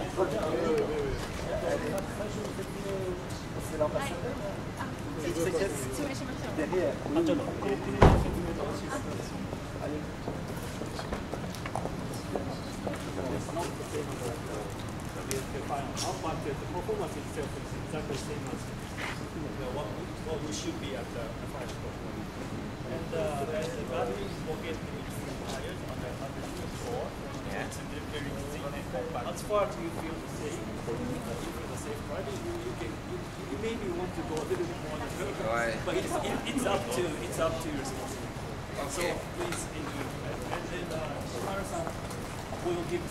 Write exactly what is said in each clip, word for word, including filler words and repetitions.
What we should be at the fire stop. And uh, there's the battery is located between the tires on the underneath floor. Yeah. It's very easy. But as far as you feel the safe, you feel the safe driving, you, you can you, you maybe want to go a little bit more than that. Right. But it's it, it's up to it's up to your responsibility. Okay. So please enjoy that. And then uh, Shimara-san will give.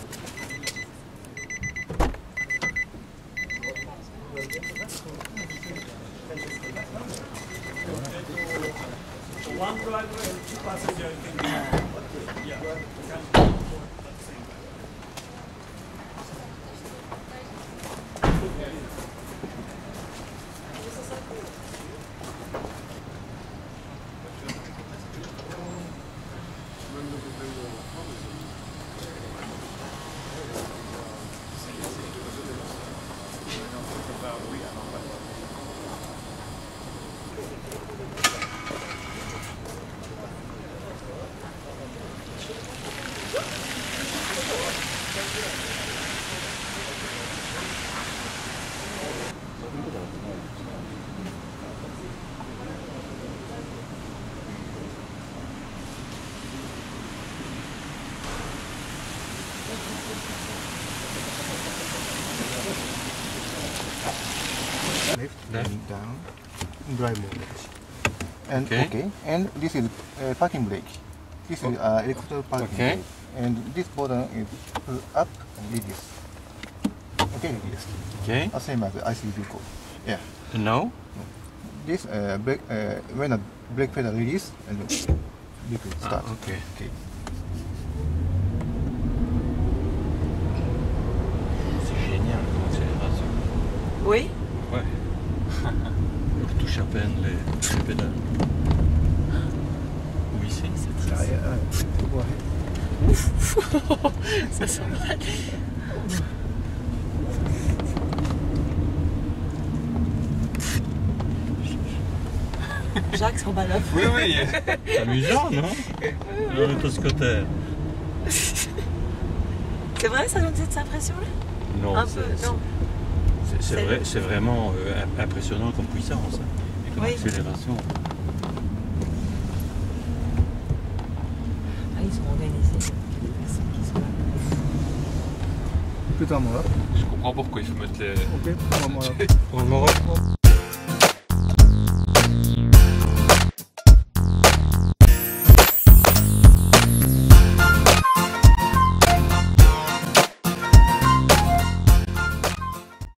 So one driver and two passengers can be. Yeah. Can Left, left, down, drive mode. And okay. okay, and this is uh, parking brake. This is uh, electrical parking okay. brake. And this button is pull up and release. Okay, release. Okay. The same as I C vehicle. Yeah. And now? This uh, brake, uh, when a brake pedal release, and vehicle start. Ah, okay. Okay. C'est génial l'accélération. Oui. Ouais. On retouche à peine les, les pédales. Ou ici, c'est très... Ouf. Ça sent mal. Jacques s'en bat la Oui, oui. C'est amusant, non? Le motoscooter. C'est vrai, ça donne cette impression-là? Non, un peu, non. C'est vrai, c'est vraiment euh, impressionnant comme puissance, hein, et comme oui. accélération. Ah, ils sont organisés. Putain, moi. Je comprends pourquoi il faut mettre les... Ok, moi, moi. Pour le Maroc.